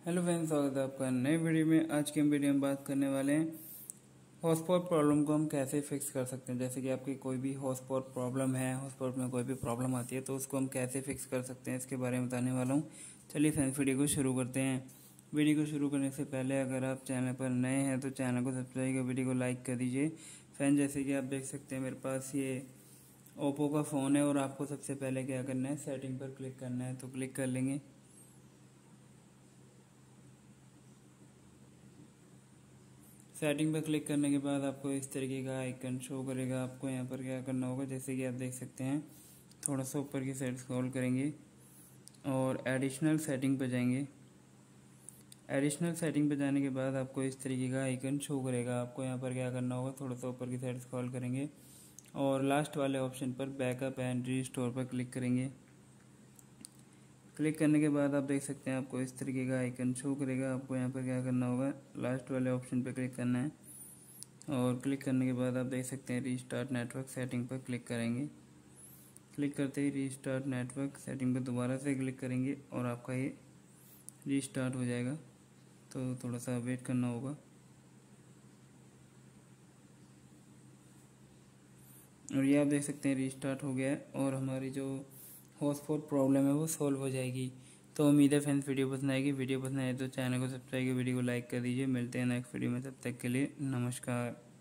Hello friends, स्वागत है आपका नए वीडियो में। आज की हम वीडियो में बात करने वाले हैं हॉटस्पॉट प्रॉब्लम को हम कैसे फिक्स कर सकते हैं। जैसे कि आपकी कोई भी हॉटस्पॉट प्रॉब्लम है, हॉटस्पॉट में कोई भी प्रॉब्लम आती है तो उसको हम कैसे फिक्स कर सकते हैं, इसके बारे में बताने वाला हूँ। चलिए फ्रेंड्स, वीडियो को शुरू करते हैं। वीडियो को शुरू करने से पहले अगर आप चैनल पर नए हैं तो चैनल को सब्सक्राइब कर वीडियो को लाइक कर दीजिए। फ्रेंड, जैसे कि आप देख सकते हैं मेरे पास ये ओप्पो का फ़ोन है और आपको सबसे पहले क्या करना है, सेटिंग पर क्लिक करना है। तो क्लिक कर लेंगे। सेटिंग पर क्लिक करने के बाद आपको इस तरीके का आइकन शो करेगा। आपको यहाँ पर क्या करना होगा, जैसे कि आप देख सकते हैं, थोड़ा सा ऊपर की साइड स्क्रॉल करेंगे और एडिशनल सेटिंग पर जाएंगे। एडिशनल सेटिंग पर जाने के बाद आपको इस तरीके का आइकन शो करेगा। आपको यहाँ पर क्या करना होगा, थोड़ा सा ऊपर की साइड स्क्रॉल करेंगे और लास्ट वाले ऑप्शन पर बैकअप एंड रीस्टोर पर क्लिक करेंगे। क्लिक करने के बाद आप देख सकते हैं आपको इस तरीके का आइकन शो करेगा। आपको यहाँ पर क्या करना होगा, लास्ट वाले ऑप्शन पर क्लिक करना है और क्लिक करने के बाद आप देख सकते हैं रीस्टार्ट नेटवर्क सेटिंग पर क्लिक करेंगे। क्लिक करते ही रीस्टार्ट नेटवर्क सेटिंग पर दोबारा से क्लिक करेंगे और आपका ये रीस्टार्ट हो जाएगा। तो थोड़ा सा वेट करना होगा और ये आप देख सकते हैं रीस्टार्ट हो गया है और हमारी जो हॉटस्पॉट प्रॉब्लम है वो सॉल्व हो जाएगी। तो उम्मीद है फ्रेंड्स वीडियो पसंद आएगी। वीडियो पसंद आए तो चैनल को सब्सक्राइब कर वीडियो को लाइक कर दीजिए। मिलते हैं नेक्स्ट वीडियो में, तब तक के लिए नमस्कार।